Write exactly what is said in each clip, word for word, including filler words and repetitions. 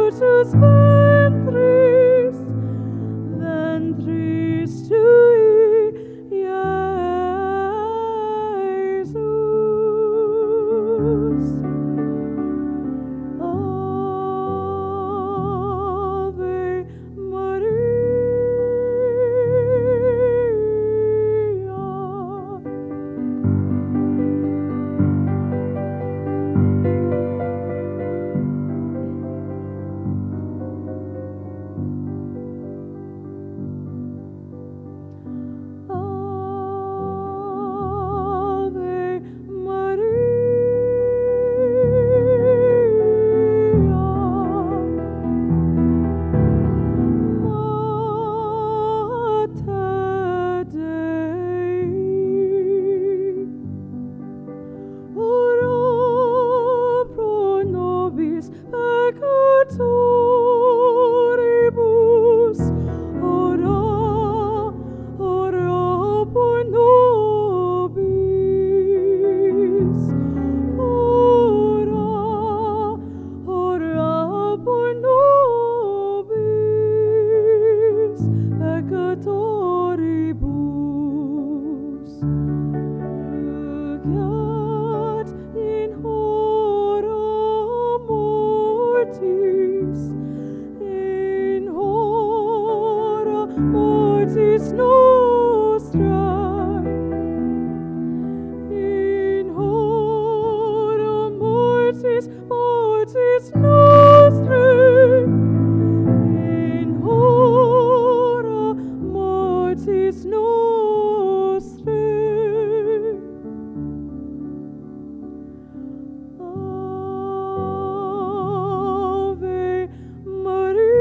Brutus ventris, ventris tui, Jesus. Ave peccatoribus, ora, ora pro nobis, ora, ora pro nobis, peccatoribus. Lucat in hora mortis, in hora mortis nostrae, in hora mortis, mortis nostrae, in hora mortis nostrae. Ave Maria.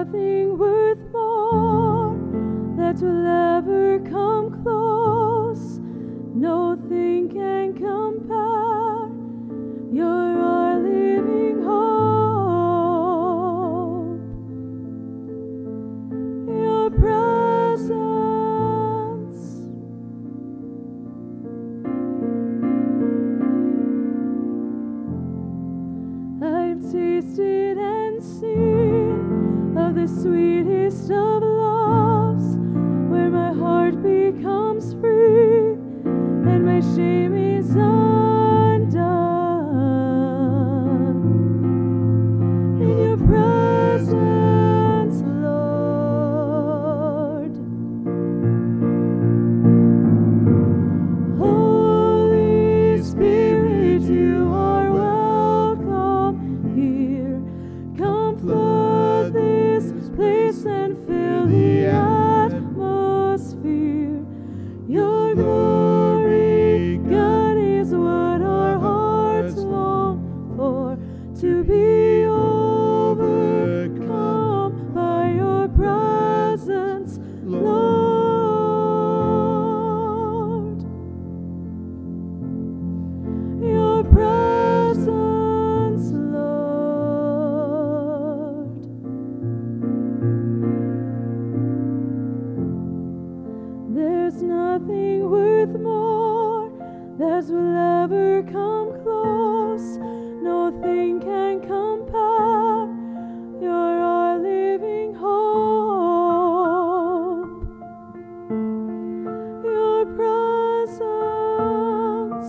nothing worth more that will ever come close. Nothing can compare. You're our living hope. Your presence, I've tasted and seen of the sweetest of loves, where my heart becomes free and my shame is undone. In your presence, Lord. Holy Spirit, you are welcome here. Come flood this place and fill the atmosphere. Your glory, God, is what our hearts long for, to be overcome by your presence, Lord. Your presence, Lord. There's nothing worth more that will ever come close. Nothing can compare. You're our living hope. Your presence,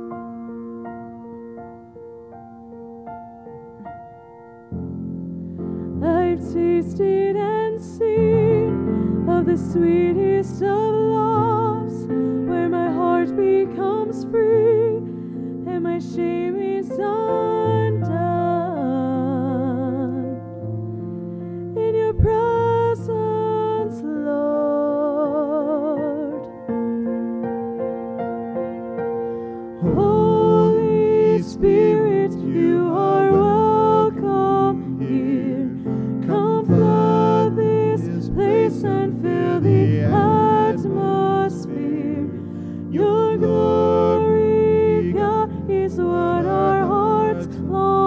I've tasted and seen of the sweetest of loves, where my heart becomes free and my shame is undone. In your presence, Lord. Holy Spirit, you are welcome here. Come flood this place and fill the atmosphere. Your glory, God, is what our hearts long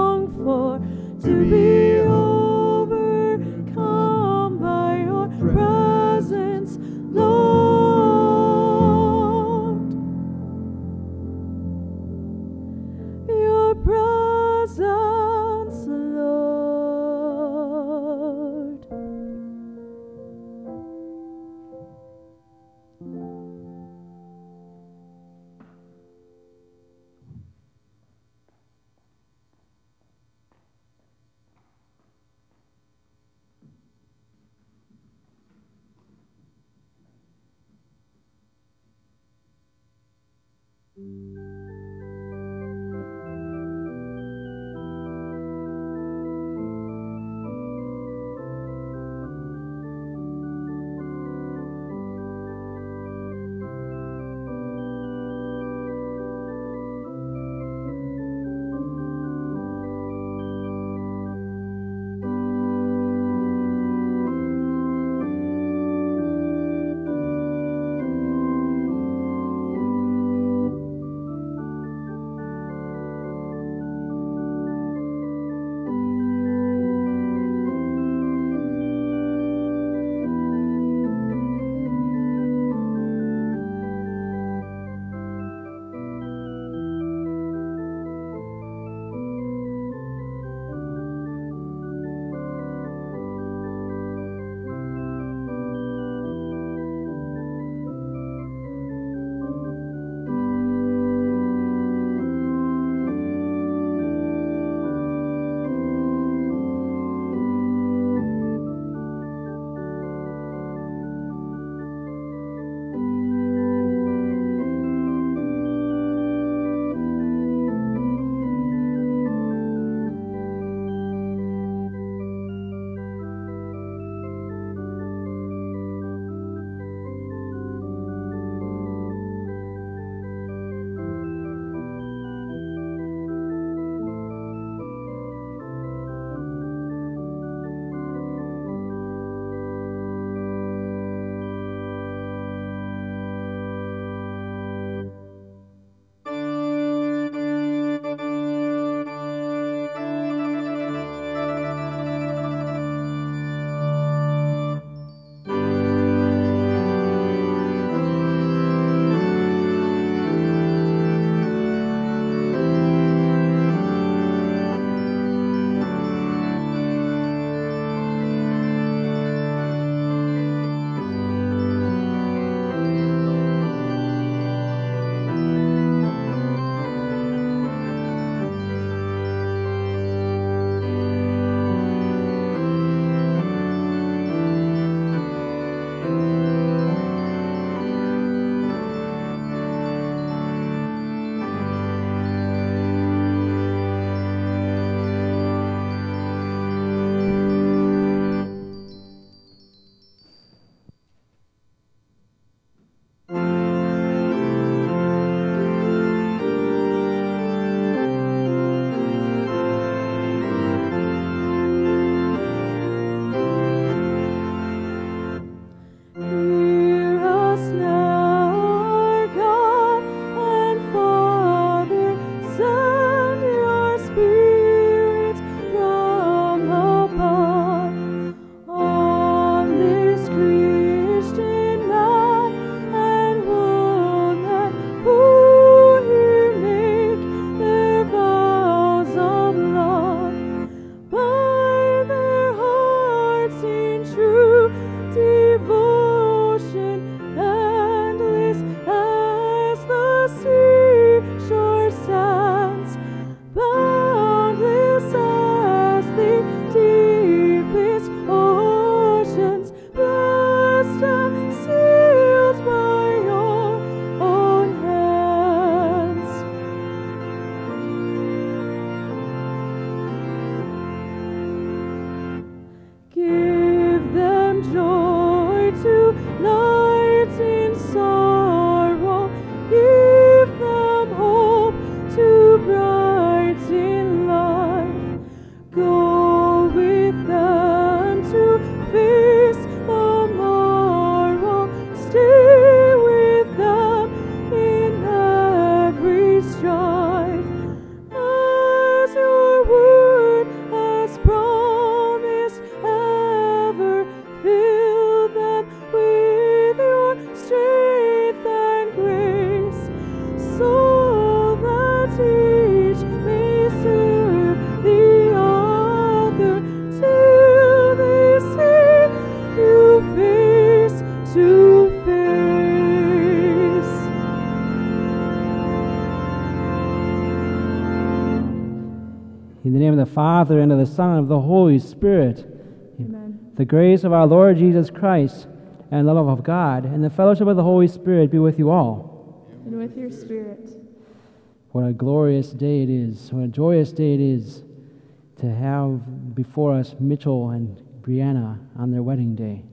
name of the Father, and of the Son, and of the Holy Spirit. Amen. The grace of our Lord Jesus Christ, and the love of God, and the fellowship of the Holy Spirit be with you all. And with your spirit. What a glorious day it is, what a joyous day it is to have before us Mitchell and Brianna on their wedding day.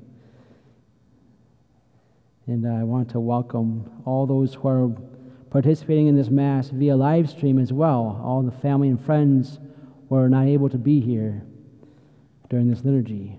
And I want to welcome all those who are participating in this Mass via live stream as well, all the family and friends who are not able to be here during this liturgy.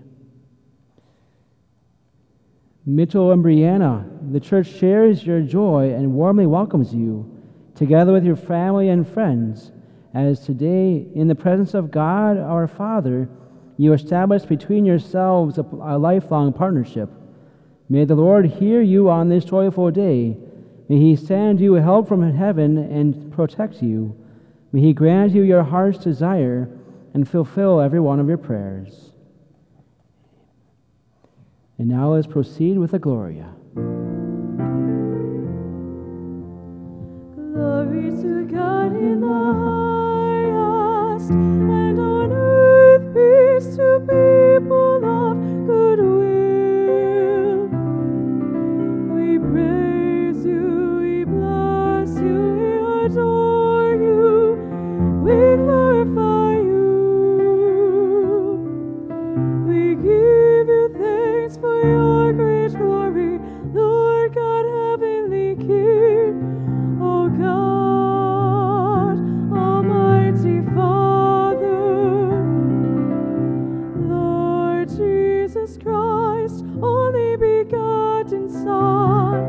Mitchell and Brianna, the church shares your joy and warmly welcomes you, together with your family and friends, as today, in the presence of God our Father, you establish between yourselves a, a lifelong partnership. May the Lord hear you on this joyful day. May He send you help from heaven and protect you. May He grant you your heart's desire and fulfill every one of your prayers. And now let's proceed with the Gloria. Glory to God in the highest, and on earth peace to people of good will. We praise you, we bless you, we adore you, we glorify you. We give you thanks for your great glory, Lord God, heavenly King. O God, Almighty Father, Lord Jesus Christ, only begotten Son,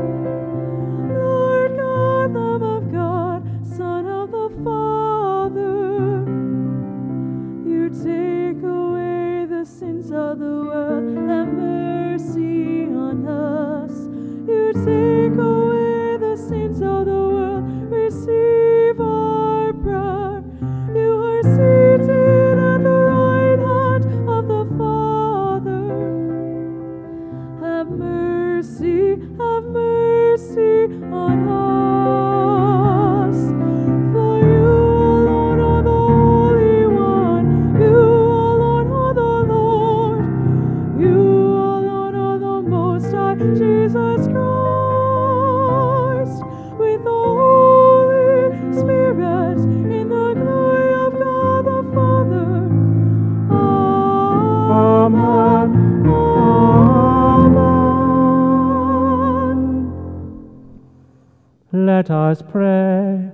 Lord God, Lamb of God, Son of the Father, you take away the sins of the world, have mercy on us. You take away the sins of the world, receive our prayer. You are seated at the right hand of the Father. Have mercy, have mercy on us. For you alone are the Holy One, you alone are the Lord, you alone are the Most High, Jesus Christ, with the Holy Spirit, in the glory of God the Father. Amen. Amen. Let us pray.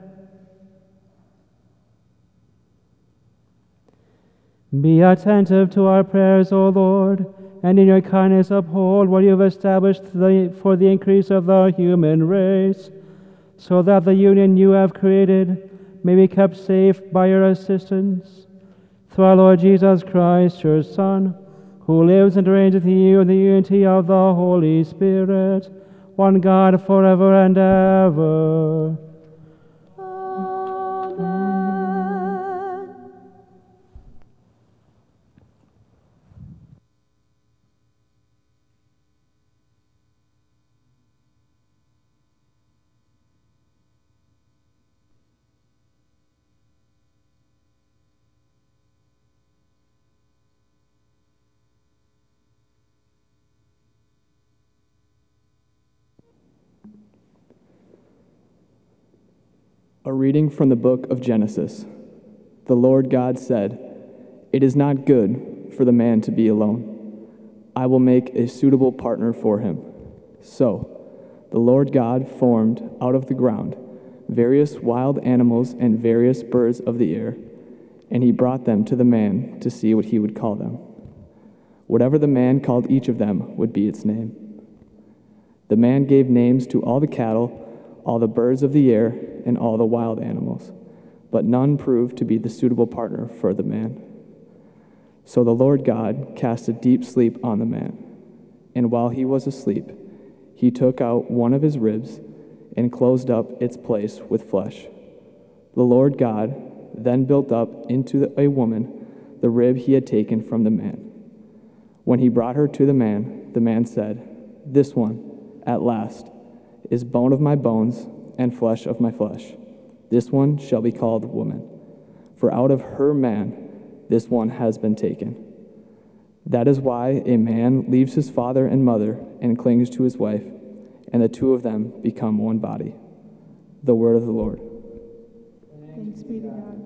Be attentive to our prayers, O Lord, and in your kindness uphold what you have established the, for the increase of the human race, so that the union you have created may be kept safe by your assistance. Through our Lord Jesus Christ, your Son, who lives and reigns with you in the unity of the Holy Spirit, one God forever and ever. Amen. A reading from the book of Genesis. The Lord God said, "It is not good for the man to be alone. I will make a suitable partner for him." So the Lord God formed out of the ground various wild animals and various birds of the air, and he brought them to the man to see what he would call them. Whatever the man called each of them would be its name. The man gave names to all the cattle, all the birds of the air, and all the wild animals, but none proved to be the suitable partner for the man. So the Lord God cast a deep sleep on the man, and while he was asleep, he took out one of his ribs and closed up its place with flesh. The Lord God then built up into a woman the rib he had taken from the man. When he brought her to the man, the man said, "This one, at last, is bone of my bones and flesh of my flesh. This one shall be called woman, For out of her man this one has been taken. That is why a man leaves his father and mother and clings to his wife, and the two of them become one body. The word of the Lord. Thanks be to God.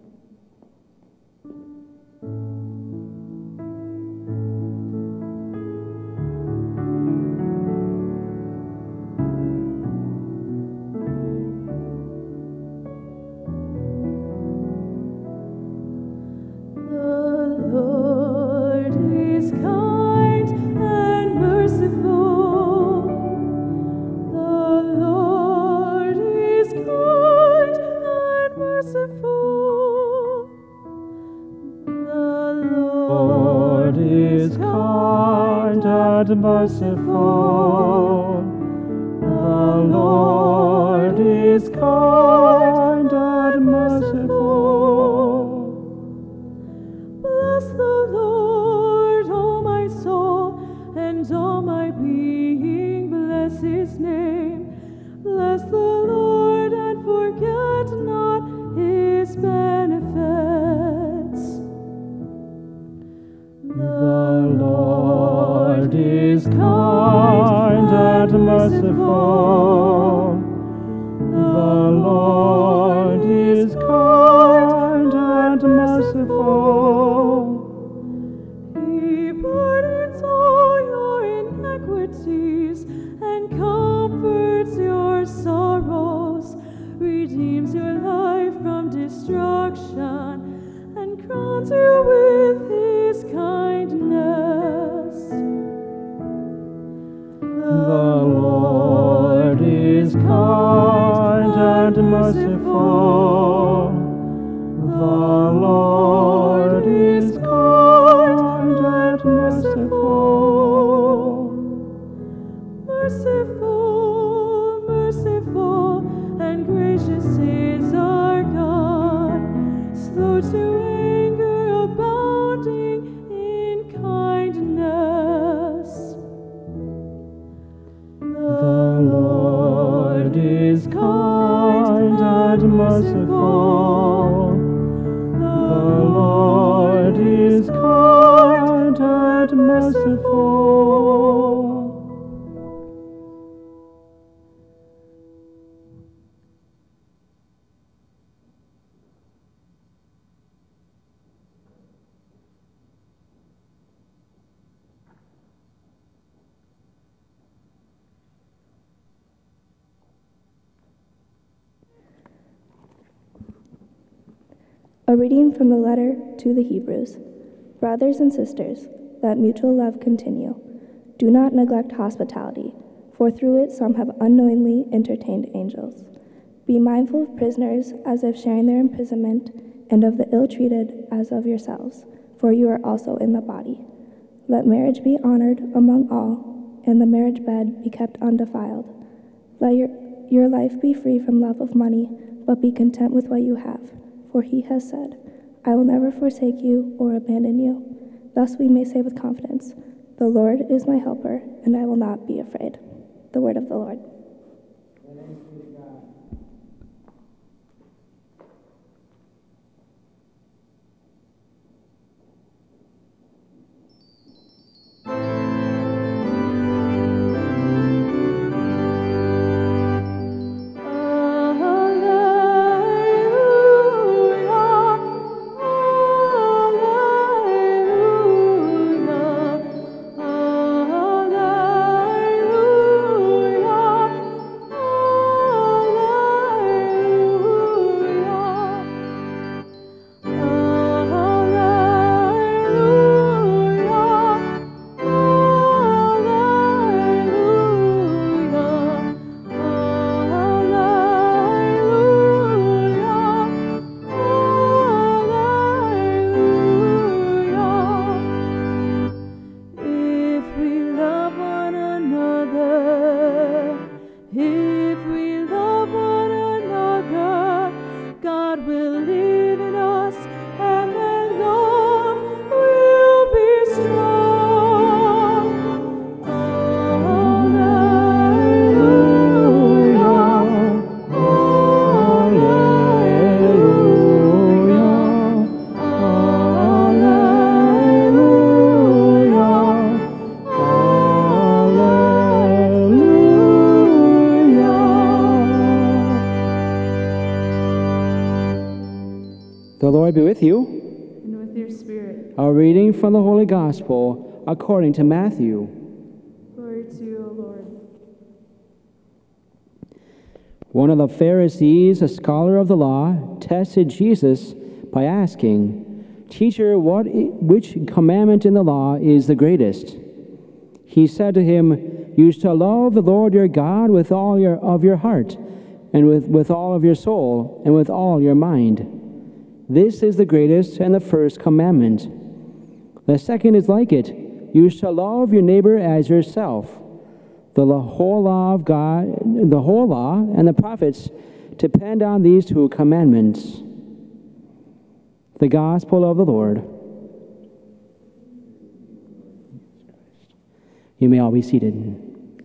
Merciful. The Lord is kind and merciful. Bless the Lord, O my soul, and all my being, bless his name. Bless the Lord and forget not his benefits. The Lord is kind and merciful. The Lord is kind and merciful. He pardons all your iniquities and comforts your sorrows, redeems your life from destruction, and crowns you with his kindness. The Lord is kind and merciful. The Lord is kind and merciful. Merciful, merciful, and gracious is our God, slow to anger, abounding in kindness. The Lord is kind and merciful. The Lord is kind and merciful. A reading from the letter to the Hebrews. Brothers and sisters, let mutual love continue. Do not neglect hospitality, for through it some have unknowingly entertained angels. Be mindful of prisoners as if sharing their imprisonment, and of the ill-treated as of yourselves, for you are also in the body. Let marriage be honored among all, and the marriage bed be kept undefiled. Let your, your life be free from love of money, but be content with what you have. For he has said, I will never forsake you or abandon you. Thus we may say with confidence, the Lord is my helper, and I will not be afraid. The word of the Lord. Alleluia, alleluia, alleluia. Lord be with you. And with your spirit. A reading from the Holy Gospel according to Matthew. Glory to you, O Lord. One of the Pharisees, a scholar of the law, tested Jesus by asking, "Teacher, what, which commandment in the law is the greatest?" He said to him, "You shall love the Lord your God with all your, of your heart, and with, with all of your soul, and with all your mind. This is the greatest and the first commandment. The second is like it. You shall love your neighbor as yourself. The whole law of God, the whole law and the prophets depend on these two commandments." The Gospel of the Lord. You may all be seated.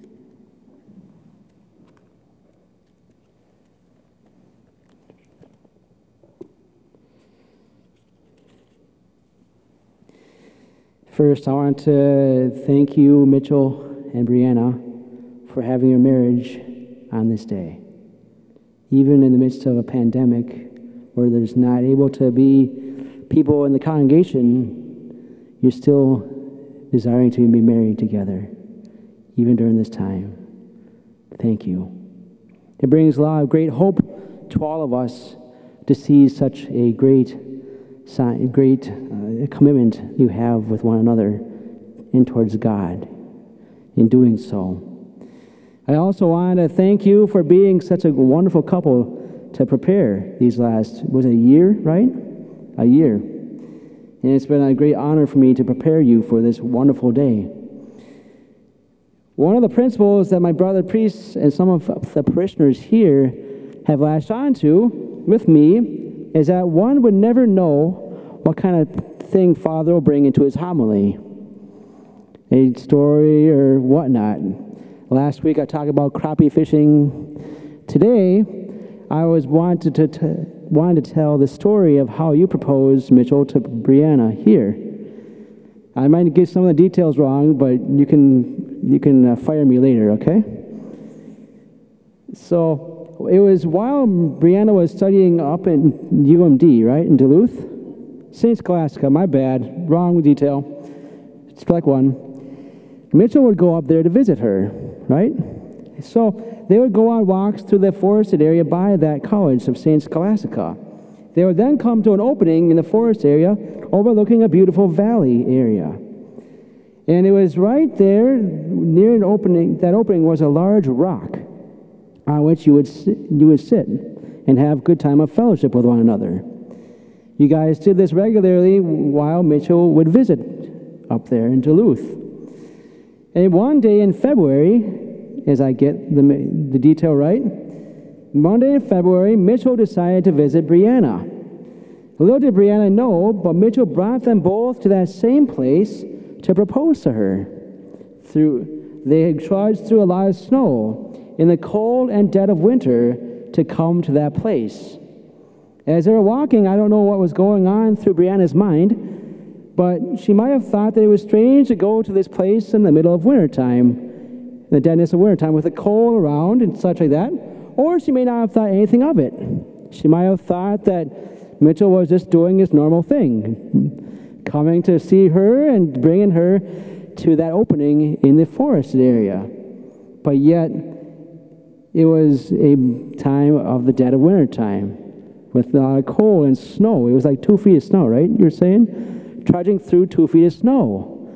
First, I want to thank you, Mitchell and Brianna, for having your marriage on this day. Even in the midst of a pandemic where there's not able to be people in the congregation, you're still desiring to be married together, even during this time. Thank you. It brings a lot of great hope to all of us to see such a great sign, great uh, commitment you have with one another and towards God in doing so. I also want to thank you for being such a wonderful couple to prepare these last, was it a year, right? A year. And it's been a great honor for me to prepare you for this wonderful day. One of the principles that my brother priests and some of the parishioners here have latched onto with me is that one would never know what kind of thing Father will bring into his homily. A story or whatnot. Last week I talked about crappie fishing. Today I was wanted to, to wanted to tell the story of how you proposed, Mitchell, to Brianna here. I might get some of the details wrong, but you can you can uh, fire me later, okay? So it was while Brianna was studying up in U M D, right, in Duluth? Saint Scholastica, my bad, wrong detail. Strike one. Mitchell would go up there to visit her, right? So they would go on walks through the forested area by that college of Saint Scholastica. They would then come to an opening in the forest area overlooking a beautiful valley area. And it was right there, near an opening, that opening was a large rock on which you would sit, you would sit and have good time of fellowship with one another. You guys did this regularly while Mitchell would visit up there in Duluth. And one day in February, as I get the, the detail right, one day in February, Mitchell decided to visit Brianna. Little did Brianna know, but Mitchell brought them both to that same place to propose to her. Through, they had trudged through a lot of snow in the cold and dead of winter to come to that place. As they were walking, I don't know what was going on through Brianna's mind, but she might have thought that it was strange to go to this place in the middle of wintertime, in the deadness of wintertime, with the cold around and such like that. Or she may not have thought anything of it. She might have thought that Mitchell was just doing his normal thing, coming to see her and bringing her to that opening in the forested area. But yet, it was a time of the dead of winter time with a lot of cold and snow. It was like two feet of snow, right? You were saying? Trudging through two feet of snow.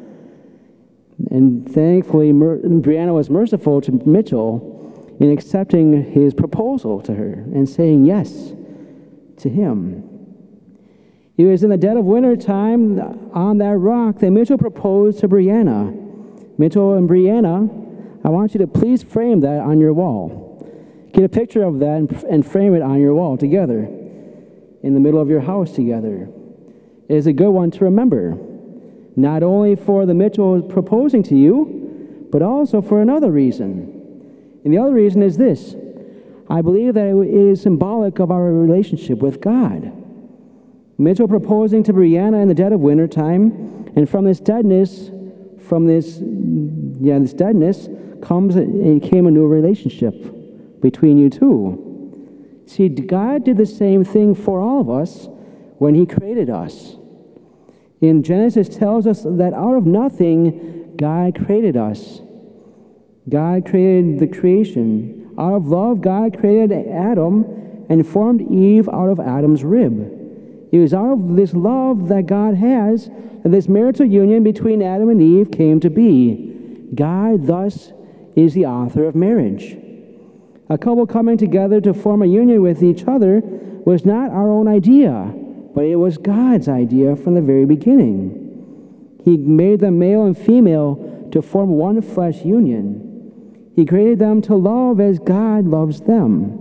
And thankfully, Mer- Brianna was merciful to Mitchell in accepting his proposal to her and saying yes to him. It was in the dead of winter time on that rock that Mitchell proposed to Brianna. Mitchell and Brianna, I want you to please frame that on your wall. Get a picture of that and, and frame it on your wall together, in the middle of your house together. It is a good one to remember, not only for the Mitchell proposing to you, but also for another reason. And the other reason is this. I believe that it is symbolic of our relationship with God. Mitchell proposing to Brianna in the dead of winter time, and from this deadness, from this, yeah, this deadness comes and came a new relationship between you two. See, God did the same thing for all of us when he created us. In Genesis tells us that out of nothing, God created us. God created the creation. Out of love, God created Adam and formed Eve out of Adam's rib. It was out of this love that God has that this marital union between Adam and Eve came to be. God, thus, is the author of marriage. A couple coming together to form a union with each other was not our own idea, but it was God's idea from the very beginning. He made them male and female to form one flesh union. He created them to love as God loves them.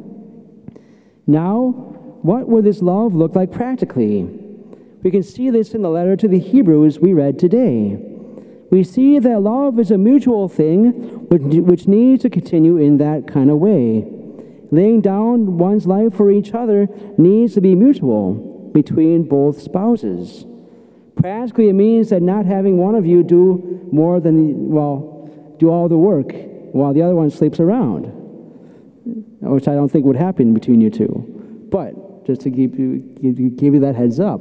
Now, what would this love look like practically? We can see this in the letter to the Hebrews we read today. We see that love is a mutual thing which, which needs to continue in that kind of way. Laying down one's life for each other needs to be mutual between both spouses. Practically, it means that not having one of you do more than, well, do all the work while the other one sleeps around, which I don't think would happen between you two. But just to give you, give you, give you that heads up.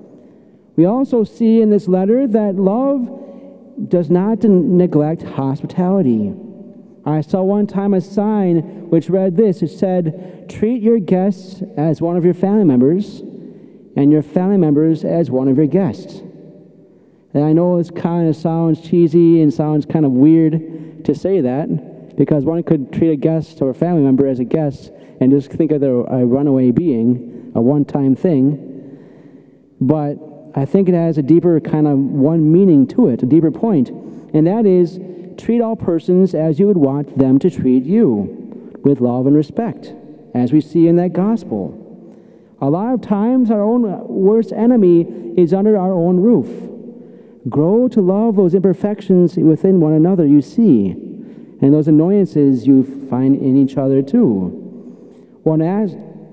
We also see in this letter that love does not neglect hospitality. I saw one time a sign which read this. It said, treat your guests as one of your family members and your family members as one of your guests. And I know this kind of sounds cheesy and sounds kind of weird to say that, because one could treat a guest or a family member as a guest and just think of their a runaway being, a one-time thing. But I think it has a deeper kind of one meaning to it, a deeper point, and that is treat all persons as you would want them to treat you, with love and respect, as we see in that gospel. A lot of times our own worst enemy is under our own roof. Grow to love those imperfections within one another you see, and those annoyances you find in each other too. One as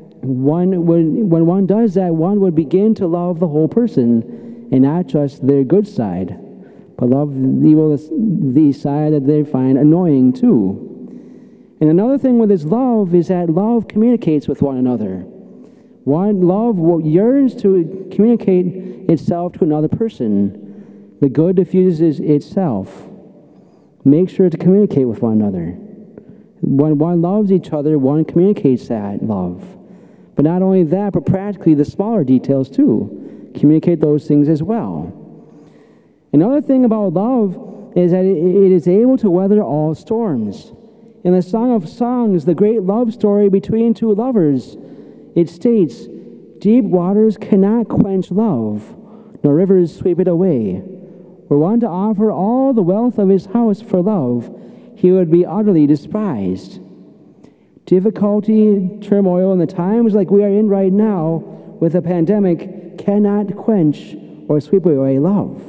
One would, when one does that, one would begin to love the whole person and not just their good side, but love the evil, the side that they find annoying too. And another thing with this love is that love communicates with one another. One love yearns to communicate itself to another person. The good diffuses itself. Make sure to communicate with one another. When one loves each other, one communicates that love. But not only that, but practically the smaller details too. Communicate those things as well. Another thing about love is that it is able to weather all storms. In the Song of Songs, the great love story between two lovers, it states, deep waters cannot quench love, nor rivers sweep it away. Were one to offer all the wealth of his house for love, he would be utterly despised. Difficulty, turmoil, and the times like we are in right now with a pandemic cannot quench or sweep away love.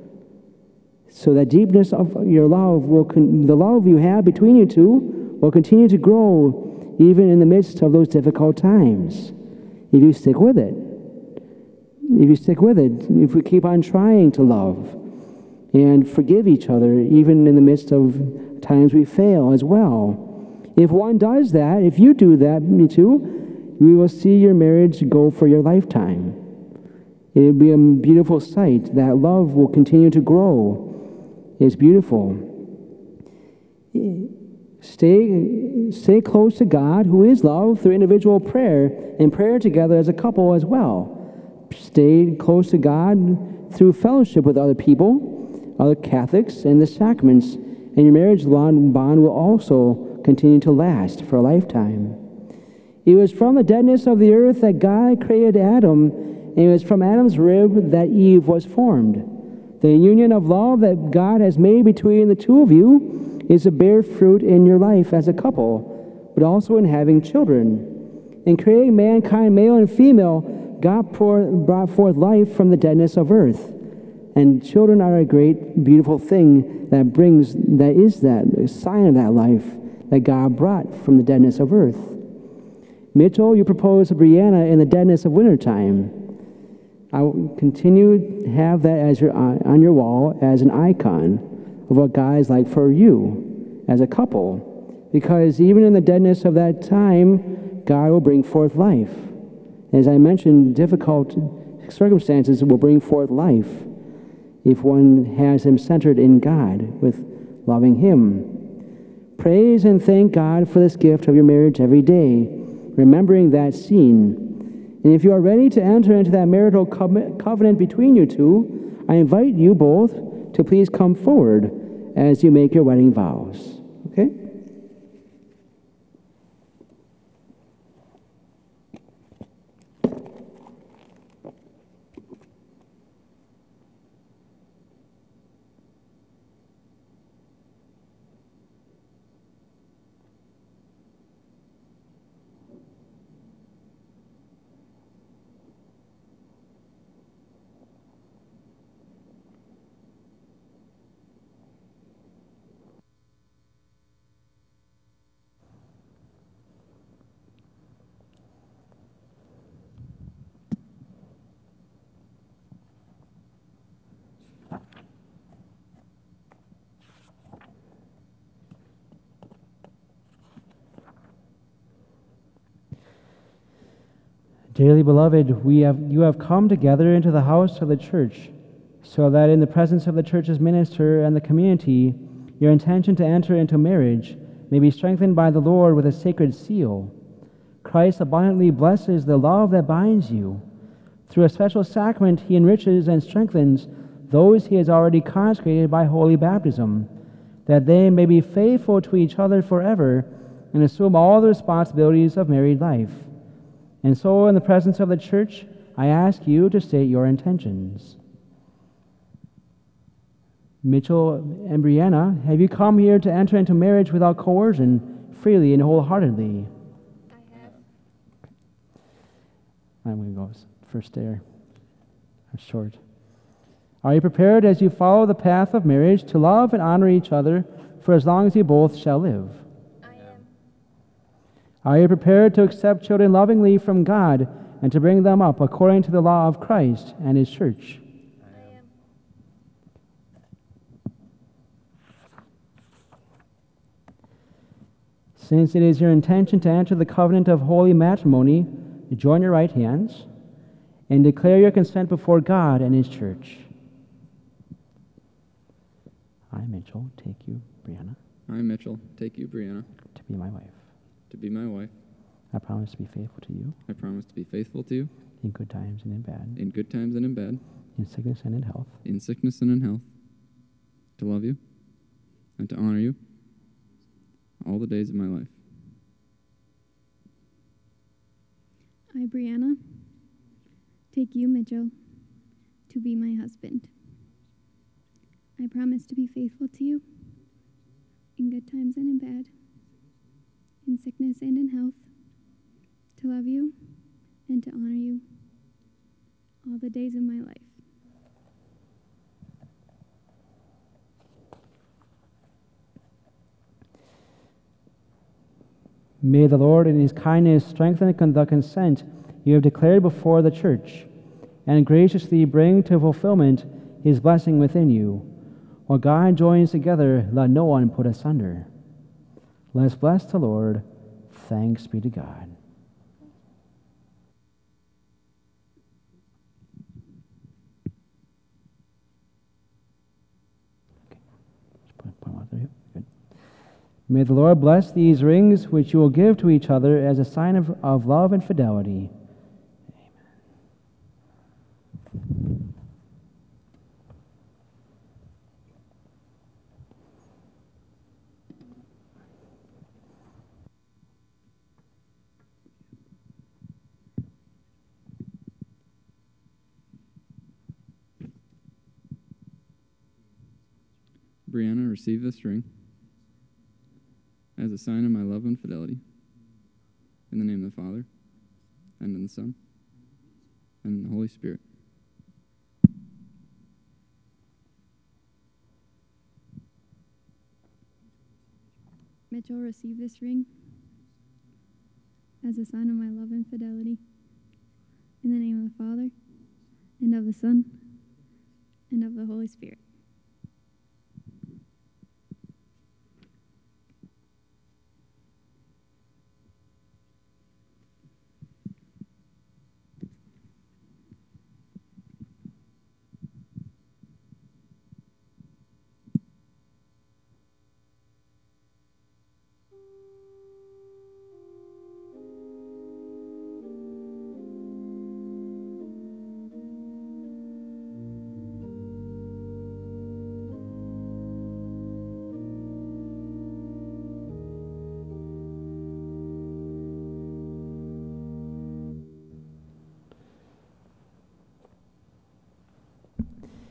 So the deepness of your love, will con the love you have between you two, will continue to grow even in the midst of those difficult times, if you stick with it. If you stick with it, if we keep on trying to love and forgive each other, even in the midst of times we fail as well. If one does that, if you do that, me too, we will see your marriage go for your lifetime. It will be a beautiful sight. That love will continue to grow. It's beautiful. Stay, stay close to God, who is love, through individual prayer, and prayer together as a couple as well. Stay close to God through fellowship with other people, other Catholics, and the sacraments, and your marriage bond will also continue to last for a lifetime. It was from the deadness of the earth that God created Adam, and it was from Adam's rib that Eve was formed. The union of love that God has made between the two of you is to bear fruit in your life as a couple, but also in having children. In creating mankind, male and female, God brought forth life from the deadness of earth. And children are a great, beautiful thing that brings, that is that, a sign of that life that God brought from the deadness of earth. Mitchell, you proposed to Brianna in the deadness of wintertime. I will continue to have that as your, on your wall as an icon of what God is like for you as a couple. Because even in the deadness of that time, God will bring forth life. As I mentioned, difficult circumstances will bring forth life if one has them centered in God with loving Him. Praise and thank God for this gift of your marriage every day, remembering that scene. And if you are ready to enter into that marital co- covenant between you two, I invite you both to please come forward as you make your wedding vows. Okay? Dearly beloved, we have, you have come together into the house of the church, so that in the presence of the church's minister and the community, your intention to enter into marriage may be strengthened by the Lord with a sacred seal. Christ abundantly blesses the love that binds you. Through a special sacrament, He enriches and strengthens those He has already consecrated by holy baptism, that they may be faithful to each other forever and assume all the responsibilities of married life. And so, in the presence of the church, I ask you to state your intentions. Mitchell and Brianna, have you come here to enter into marriage without coercion, freely and wholeheartedly? I have. I'm going to go first there. Short. Are you prepared as you follow the path of marriage to love and honor each other for as long as you both shall live? Are you prepared to accept children lovingly from God and to bring them up according to the law of Christ and His church? I am. Since it is your intention to enter the covenant of holy matrimony, join your right hands and declare your consent before God and His church. I, Mitchell, take you, Brianna, I, Mitchell, take you, Brianna, to be my wife. to be my wife. I promise to be faithful to you I promise to be faithful to you in good times and in bad, in good times and in bad, in sickness and in health, in sickness and in health, to love you and to honor you all the days of my life. I, Brianna, take you, Mitchell, to be my husband. I promise to be faithful to you in good times and in bad, in sickness and in health, to love you and to honor you all the days of my life. May the Lord in His kindness strengthen the consent you have declared before the church, and graciously bring to fulfillment His blessing within you. What God joins together, let no one put asunder. Let us bless the Lord. Thanks be to God. May the Lord bless these rings which you will give to each other as a sign of, of love and fidelity. Amen. Brianna, receive this ring as a sign of my love and fidelity. In the name of the Father, and in the Son, and in the Holy Spirit. Mitchell, receive this ring as a sign of my love and fidelity. In the name of the Father, and of the Son, and of the Holy Spirit.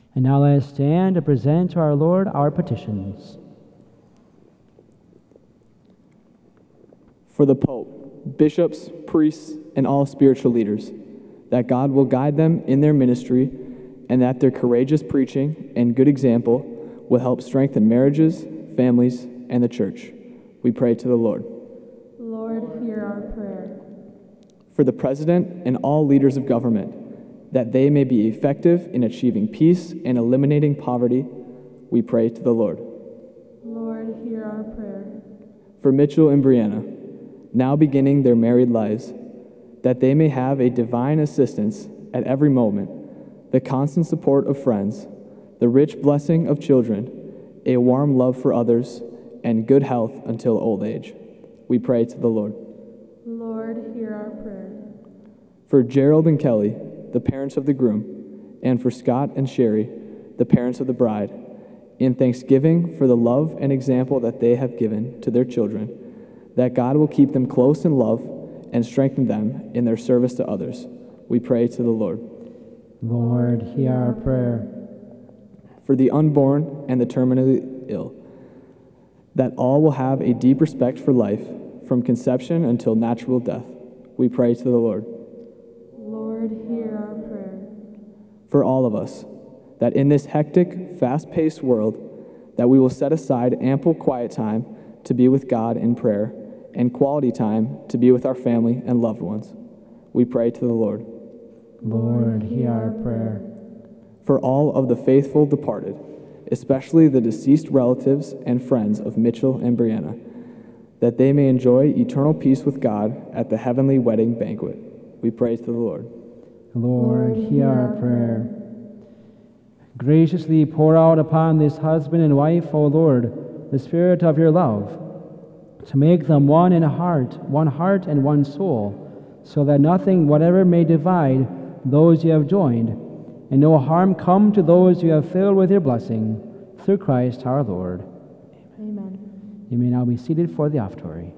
And now let us stand to present to our Lord our petitions. For the Pope, bishops, priests, and all spiritual leaders, that God will guide them in their ministry and that their courageous preaching and good example will help strengthen marriages, families, and the church. We pray to the Lord. Lord, hear our prayer. For the President and all leaders of government, that they may be effective in achieving peace and eliminating poverty, we pray to the Lord. Lord, hear our prayer. For Mitchell and Brianna, now beginning their married lives, that they may have a divine assistance at every moment, the constant support of friends, the rich blessing of children, a warm love for others, and good health until old age. We pray to the Lord. Lord, hear our prayer. For Gerald and Kelly, the parents of the groom, and for Scott and Sherry, the parents of the bride, in thanksgiving for the love and example that they have given to their children, that God will keep them close in love and strengthen them in their service to others. We pray to the Lord. Lord, hear our prayer. For the unborn and the terminally ill, that all will have a deep respect for life from conception until natural death. We pray to the Lord. Lord, hear our prayer. For all of us, that in this hectic, fast-paced world, that we will set aside ample quiet time to be with God in prayer and quality time to be with our family and loved ones. We pray to the Lord. Lord, hear our prayer. For all of the faithful departed, especially the deceased relatives and friends of Mitchell and Brianna, that they may enjoy eternal peace with God at the heavenly wedding banquet. We pray to the Lord. Lord, hear our prayer. Graciously pour out upon this husband and wife, O Lord, the spirit of your love, to make them one in heart, one heart and one soul, so that nothing whatever may divide those you have joined, and no harm come to those you have filled with your blessing, through Christ our Lord. Amen. You may now be seated for the offertory.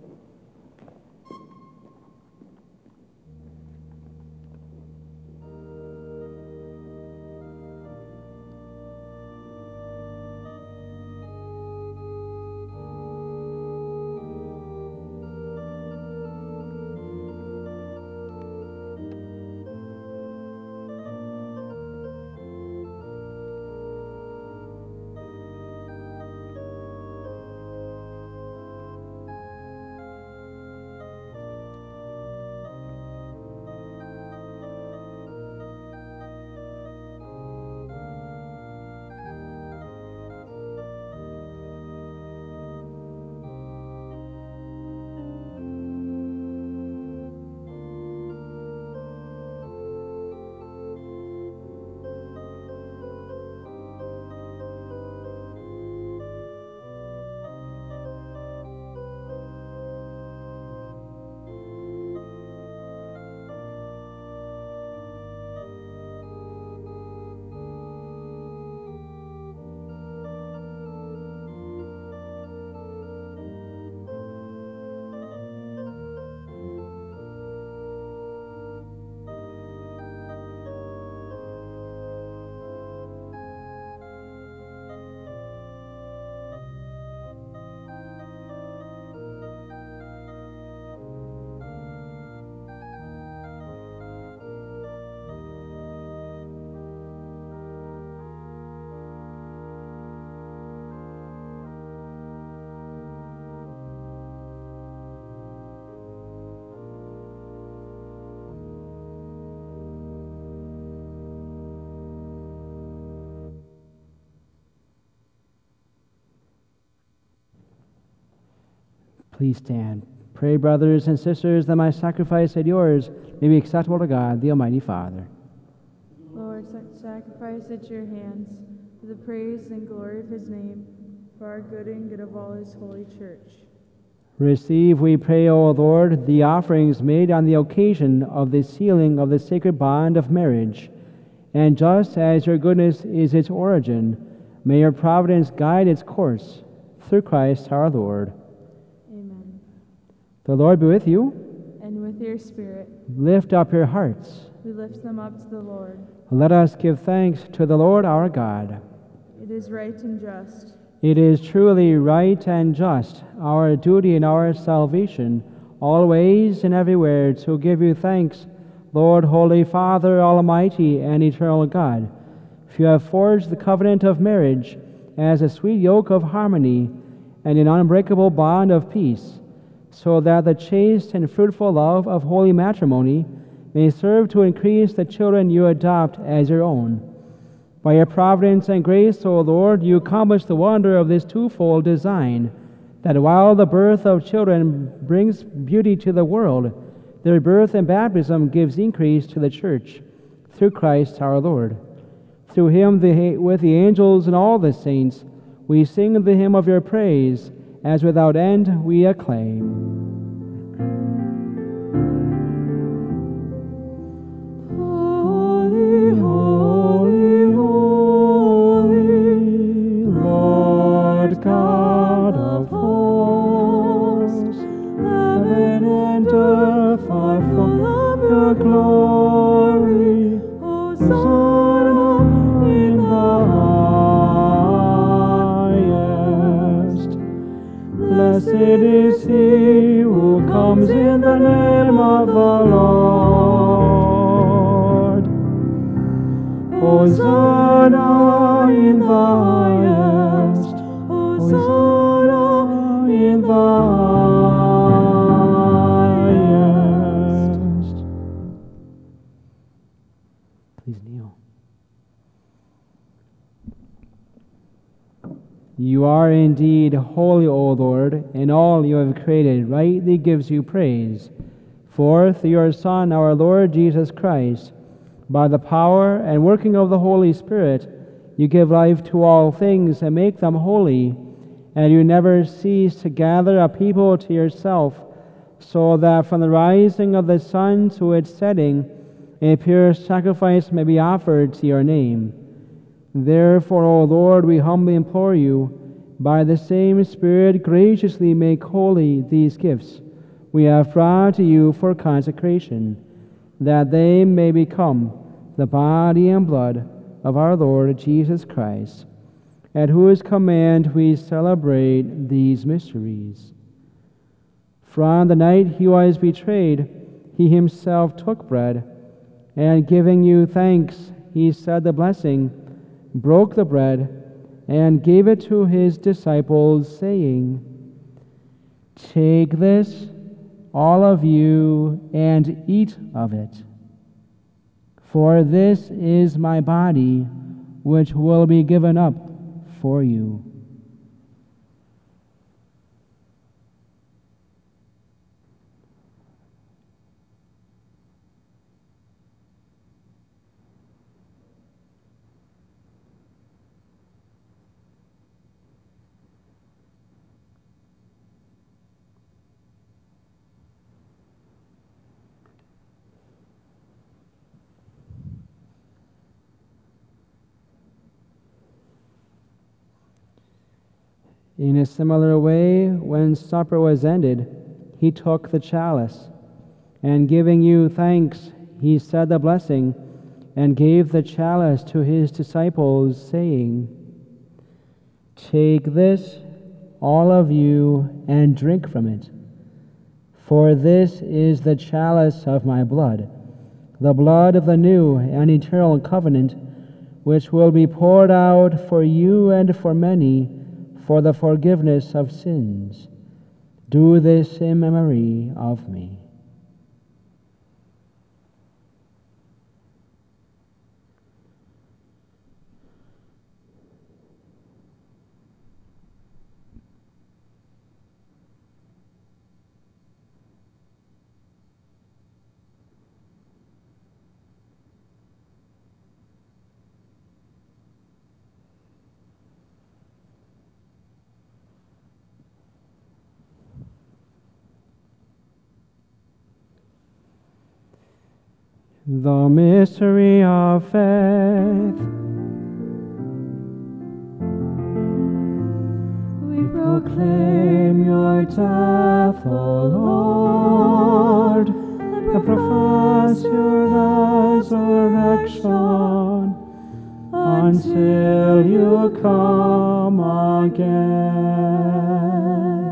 Please stand. Pray, brothers and sisters, that my sacrifice and yours may be acceptable to God, the Almighty Father. Lord, sacrifice at your hands for the praise and glory of his name, for our good and good of all his holy church. Receive, we pray, O Lord, the offerings made on the occasion of the sealing of the sacred bond of marriage, and just as your goodness is its origin, may your providence guide its course, through Christ our Lord. Amen. The Lord be with you. And with with your spirit. Lift up your hearts. We lift them up to the Lord. Let us give thanks to the Lord our God. It is right and just. It is truly right and just, our duty and our salvation, always and everywhere to give you thanks, Lord, Holy Father, Almighty and eternal God. For you have forged the covenant of marriage as a sweet yoke of harmony and an unbreakable bond of peace, so that the chaste and fruitful love of holy matrimony may serve to increase the children you adopt as your own. By your providence and grace, O Lord, you accomplish the wonder of this twofold design, that while the birth of children brings beauty to the world, their birth and baptism gives increase to the church, through Christ our Lord. Through him, the, with the angels and all the saints, we sing the hymn of your praise, as without end we acclaim. Holy, holy, holy, Lord God of hosts, heaven and earth are full of your glory. Hosanna in the highest. Blessed is he who comes in the name of the Lord. Hosanna in the highest. Hosanna in the highest. Please kneel. You are indeed holy, O Lord, and all you have created rightly gives you praise. For through your Son, our Lord Jesus Christ, by the power and working of the Holy Spirit, you give life to all things and make them holy, and you never cease to gather a people to yourself, so that from the rising of the sun to its setting, a pure sacrifice may be offered to your name. Therefore, O Lord, we humbly implore you, by the same Spirit, graciously make holy these gifts we have brought to you for consecration, that they may become the body and blood of our Lord Jesus Christ, at whose command we celebrate these mysteries. For on the night he was betrayed, he himself took bread, and giving you thanks, he said the blessing, broke the bread, and gave it to his disciples, saying, "Take this, all of you, and eat of it. For this is my body, which will be given up for you." In a similar way, when supper was ended, he took the chalice, and giving you thanks, he said the blessing, and gave the chalice to his disciples, saying, "Take this, all of you, and drink from it. For this is the chalice of my blood, the blood of the new and eternal covenant, which will be poured out for you and for many, for the forgiveness of sins. Do this in memory of me." The mystery of faith. We proclaim your death, O Lord, to profess your resurrection until you come again.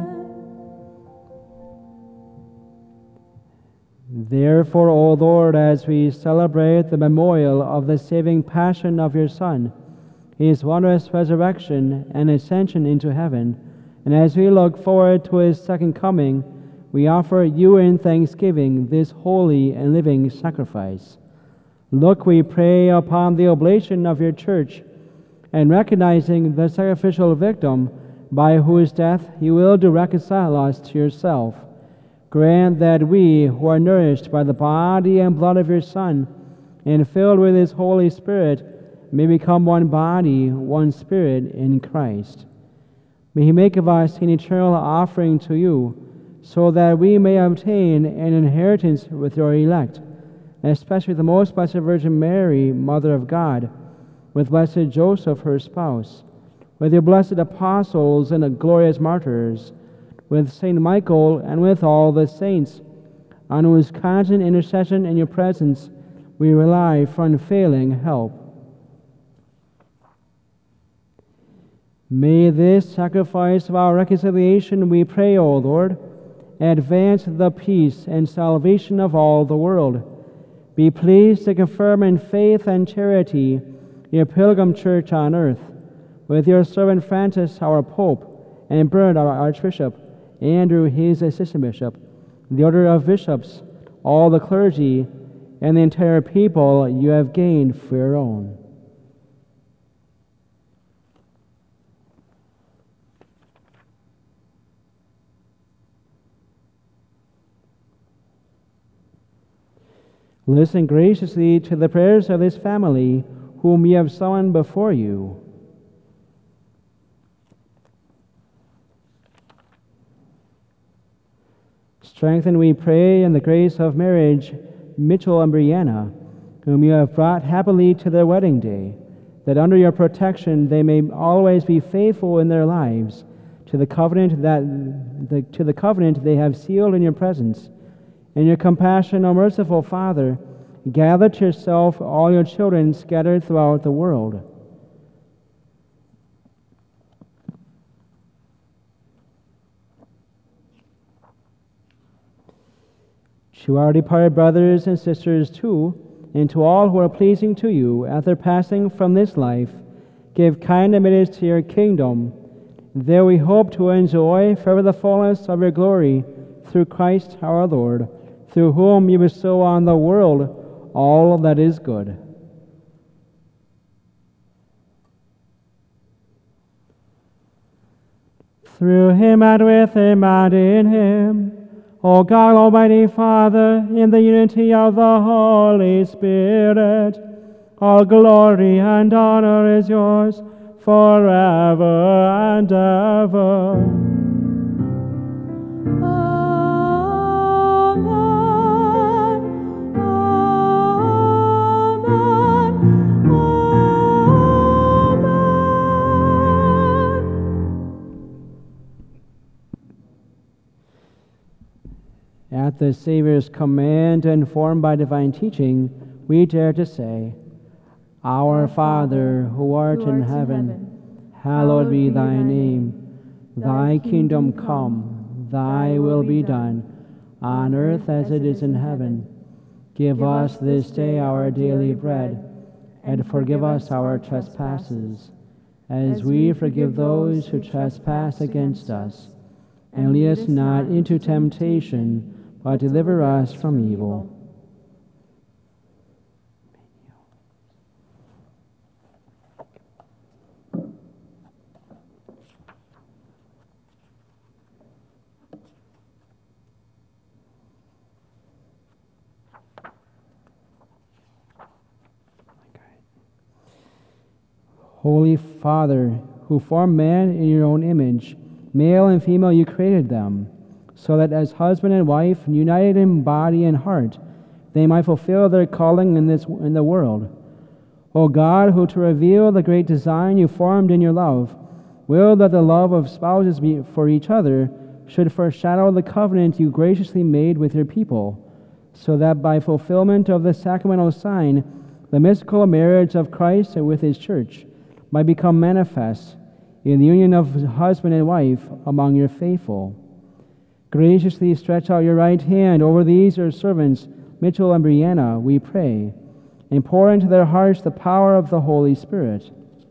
Therefore, O Lord, as we celebrate the memorial of the saving passion of your Son, his wondrous resurrection and ascension into heaven, and as we look forward to his second coming, we offer you in thanksgiving this holy and living sacrifice. Look, we pray, upon the oblation of your church, and recognizing the sacrificial victim by whose death you will to reconcile us to yourself. Grant that we, who are nourished by the body and blood of your Son, and filled with his Holy Spirit, may become one body, one spirit in Christ. May he make of us an eternal offering to you, so that we may obtain an inheritance with your elect, especially the most blessed Virgin Mary, Mother of God, with blessed Joseph, her spouse, with your blessed apostles and the glorious martyrs, with Saint Michael and with all the saints, on whose constant intercession in your presence we rely for unfailing help. May this sacrifice of our reconciliation, we pray, O Lord, advance the peace and salvation of all the world. Be pleased to confirm in faith and charity your pilgrim church on earth, with your servant Francis, our Pope, and Bernard, our Archbishop, Andrew, his assistant bishop, the order of bishops, all the clergy, and the entire people you have gained for your own. Listen graciously to the prayers of this family, whom you have summoned before you. Strengthen, we pray, in the grace of marriage, Mitchell and Brianna, whom you have brought happily to their wedding day, that under your protection they may always be faithful in their lives to the covenant that the, to the covenant they have sealed in your presence. In your compassion, O merciful Father, gather to yourself all your children scattered throughout the world. To our departed brothers and sisters too, and to all who are pleasing to you at their passing from this life, give kind admittance to your kingdom. There we hope to enjoy forever the fullness of your glory, through Christ our Lord, through whom you bestow on the world all that is good. Through him and with him and in him, O God, Almighty Father, in the unity of the Holy Spirit, all glory and honor is yours forever and ever. At the Savior's command, informed by divine teaching, we dare to say, Our Father, who art in heaven, hallowed be thy name. Thy kingdom come, thy will be done, on earth as it is in heaven. Give us this day our daily bread, and forgive us our trespasses, as we forgive those who trespass against us. And lead us not into temptation, but deliver us from evil. Holy Father, who formed man in your own image, male and female you created them, so that as husband and wife, united in body and heart, they might fulfill their calling in this in the world. O God, who to reveal the great design you formed in your love, will that the love of spouses for each other should foreshadow the covenant you graciously made with your people. so that by fulfillment of the sacramental sign, the mystical marriage of Christ with his church might become manifest in the union of husband and wife among your faithful. Graciously stretch out your right hand over these your servants, Mitchell and Brianna, we pray, and pour into their hearts the power of the Holy Spirit.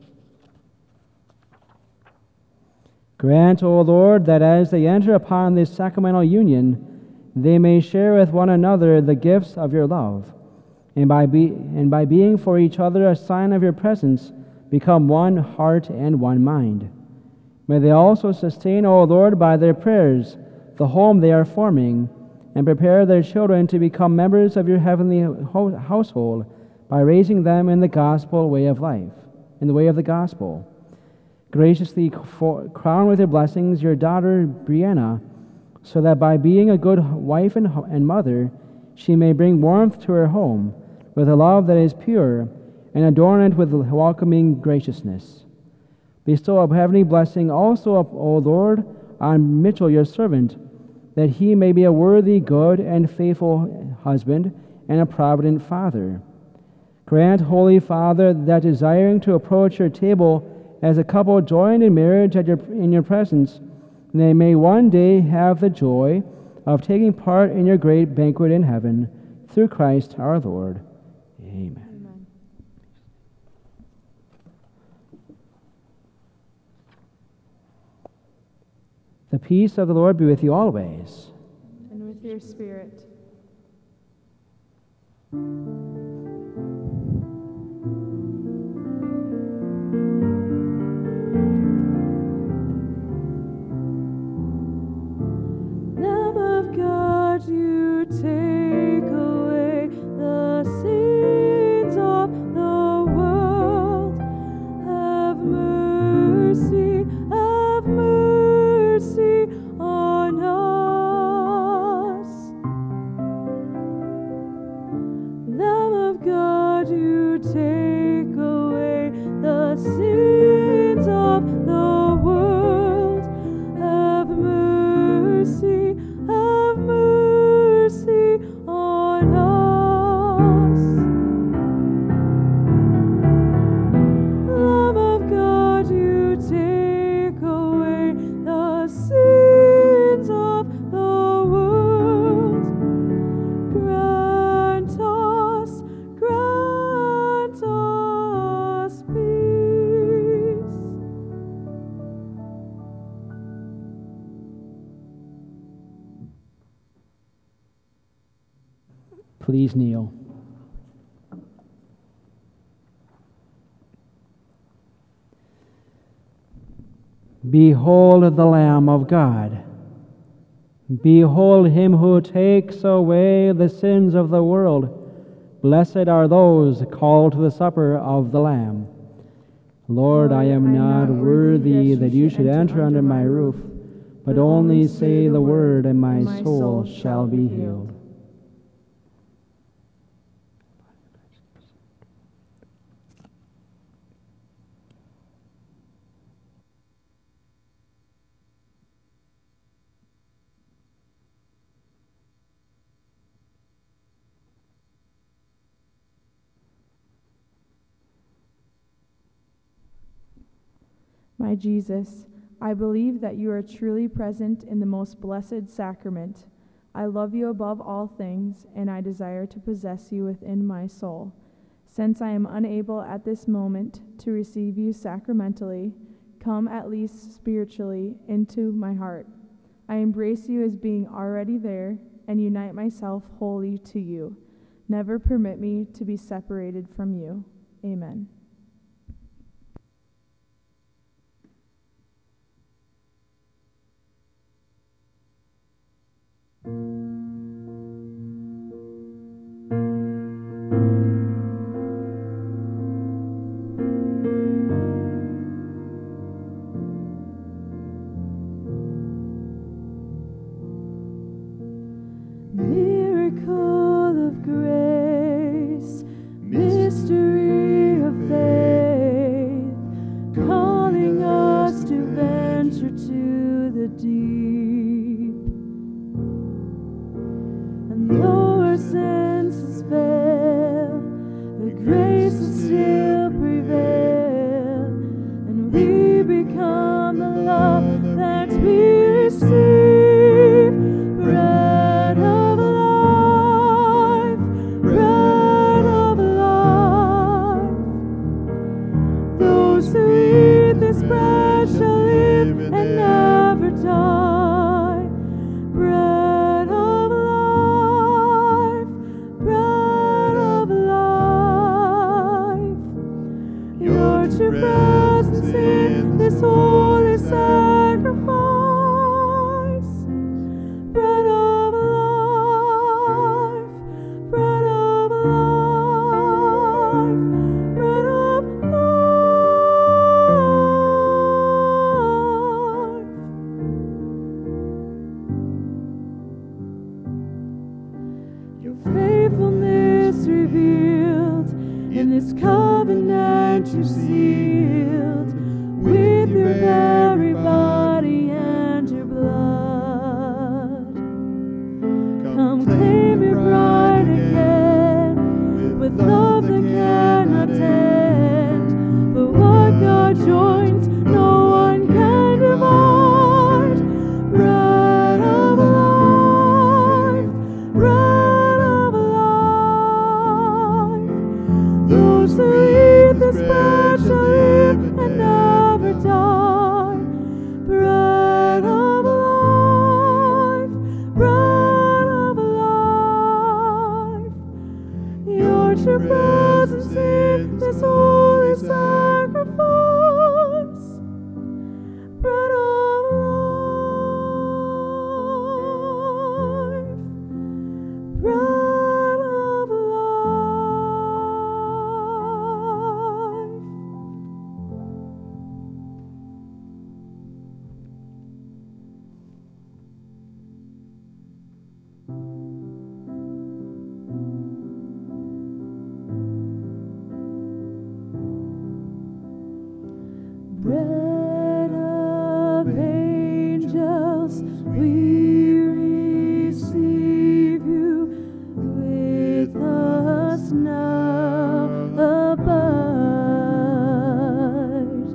Grant, O Lord, that as they enter upon this sacramental union, they may share with one another the gifts of your love, and by, be, and by being for each other a sign of your presence, become one heart and one mind. May they also sustain, O Lord, by their prayers, the home they are forming, and prepare their children to become members of your heavenly ho- household by raising them in the gospel way of life, in the way of the gospel. Graciously crown with your blessings your daughter Brianna, so that by being a good wife and, and mother, she may bring warmth to her home with a love that is pure, and adorn it with welcoming graciousness. Bestow a heavenly blessing also, O Lord, on Mitchell your servant, that he may be a worthy, good, and faithful husband and a provident father. Grant, Holy Father, that desiring to approach your table as a couple joined in marriage at your, in your presence, they may one day have the joy of taking part in your great banquet in heaven, through Christ our Lord. Amen. Amen. The peace of the Lord be with you always. And with your spirit. Lamb of God, you take away the sins of the world. Have mercy, have mercy on us. Lamb of God, you take away the sins of the world. Have mercy, have mercy on us. Lamb of God, you take away the sins of the world. Grant us, grant us peace. Please kneel. Behold the Lamb of God. Behold him who takes away the sins of the world. Blessed are those called to the supper of the Lamb. Lord, I am not worthy that you should enter under my roof, but only say the word, and my soul shall be healed. My Jesus, I believe that you are truly present in the most blessed sacrament. I love you above all things, and I desire to possess you within my soul. Since I am unable at this moment to receive you sacramentally, come at least spiritually into my heart. I embrace you as being already there and unite myself wholly to you. Never permit me to be separated from you. Amen. Miracle of grace, mystery of faith, calling us to venture to the deep. And though our grace will still prevail, and we become the love that we receive. Bread of life, bread of life. Those who eat this bread shall live and never die. Bread of life, bread of life. Your true presence in this holy sacrifice. Bread of life, bread of life, bread of life. Your faithfulness revealed in this covenant you sealed with your very body and your blood. Come claim your bride again with love that cannot end. But what God joins, no one can divide. Bread of life, bread of life. Those who eat this bread shall live and never die. Bread of life, bread of life. Your true presence in this holy sacrifice. Bread of life, bread of life. Bread of angels, we receive you with us now abide.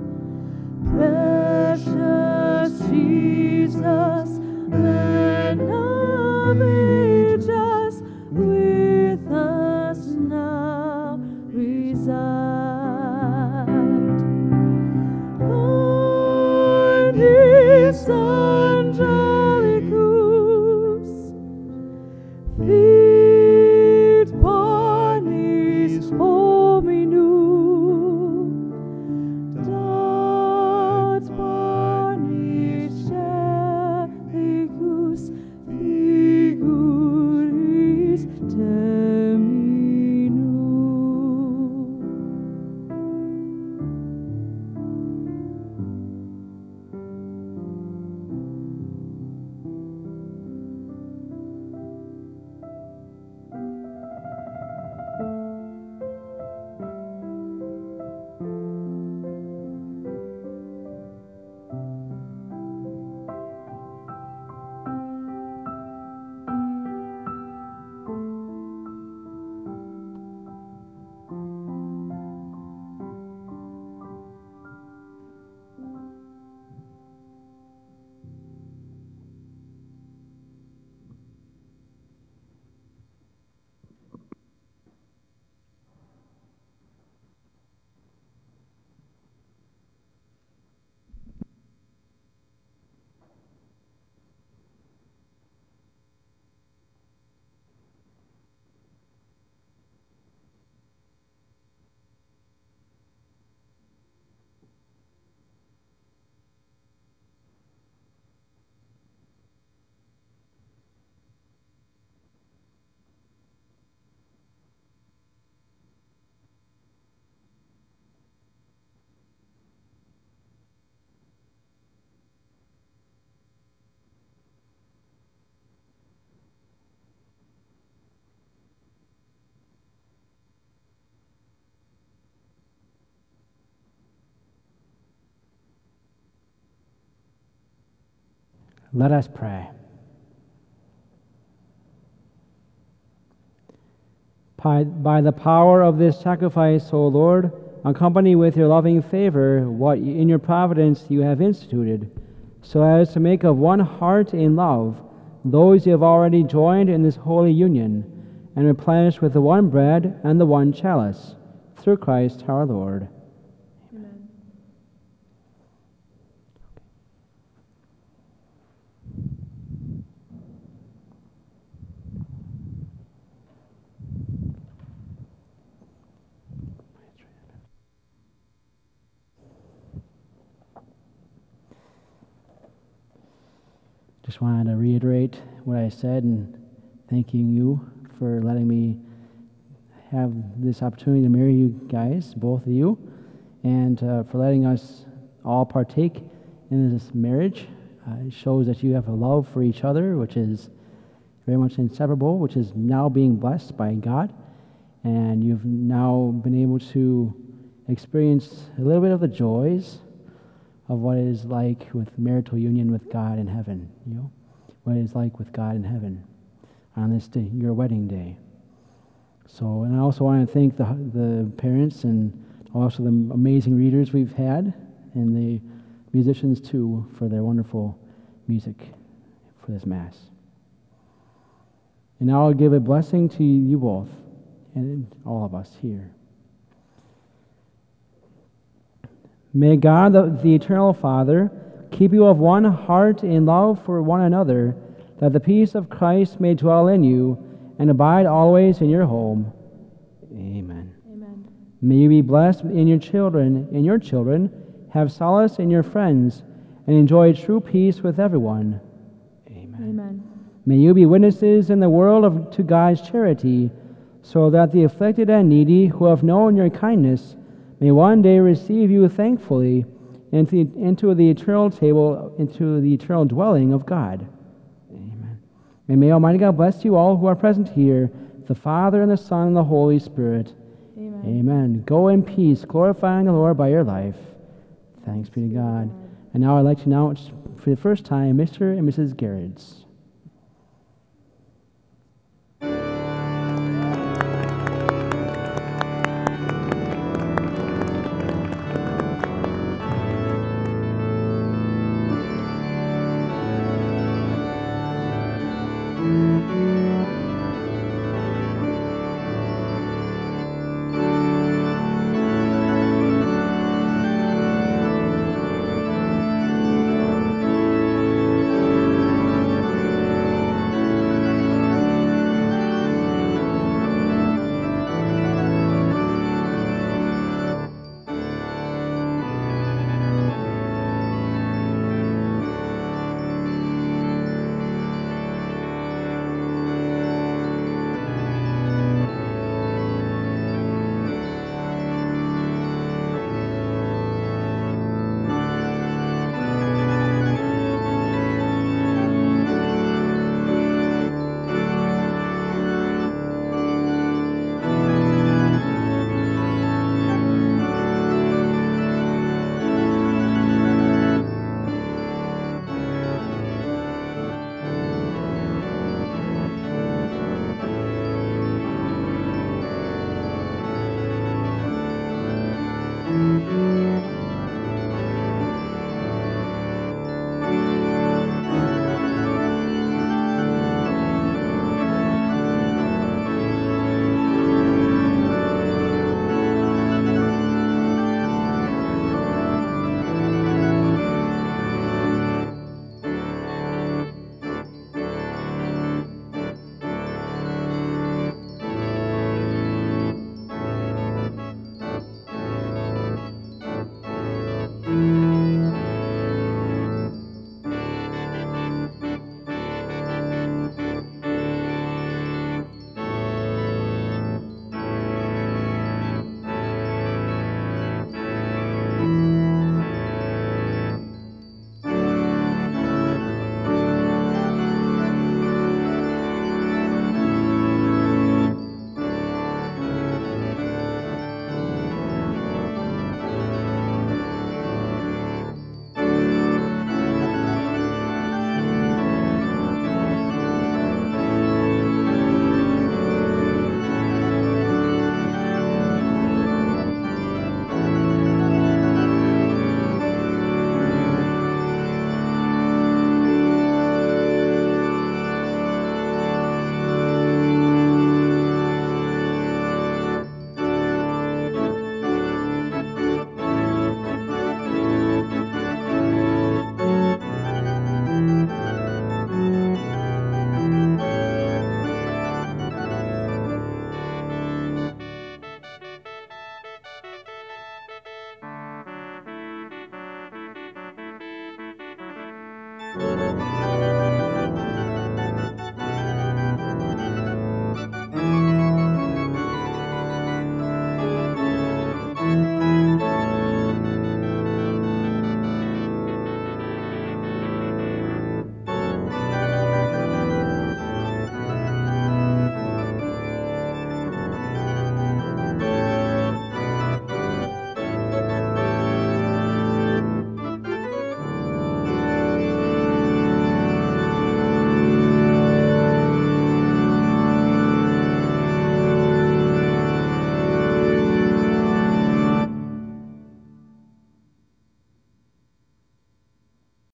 Precious Jesus, Land of ages, with us now reside. Cornis Angelicus, fit panis hominum, dat panis celicus figuris terminum. Let us pray. By, by the power of this sacrifice, O Lord, accompany with your loving favor what in your providence you have instituted, so as to make of one heart in love those you have already joined in this holy union, and replenish with the one bread and the one chalice, through Christ our Lord. Amen. Just wanted to reiterate what I said and thanking you for letting me have this opportunity to marry you guys, both of you, and uh, for letting us all partake in this marriage. Uh, it shows that you have a love for each other, which is very much inseparable, which is now being blessed by God, and you've now been able to experience a little bit of the joys of what it is like with marital union with God in heaven, you know, what it is like with God in heaven on this day, your wedding day. So, and I also want to thank the the parents and also the amazing readers we've had, and the musicians too, for their wonderful music for this Mass. And now I'll give a blessing to you both and all of us here. May God, the, the eternal Father, keep you of one heart in love for one another, that the peace of Christ may dwell in you and abide always in your home. Amen. Amen. May you be blessed in your children, in your children, have solace in your friends, and enjoy true peace with everyone. Amen. Amen. May you be witnesses in the world of, to God's charity, so that the afflicted and needy who have known your kindness may one day receive you thankfully into, into the eternal table, into the eternal dwelling of God. Amen. And may Almighty God bless you all who are present here, the Father and the Son and the Holy Spirit. Amen. Amen. Go in peace, glorifying the Lord by your life. Thanks be to God. And now I'd like to announce for the first time Mister and Missus Gerads.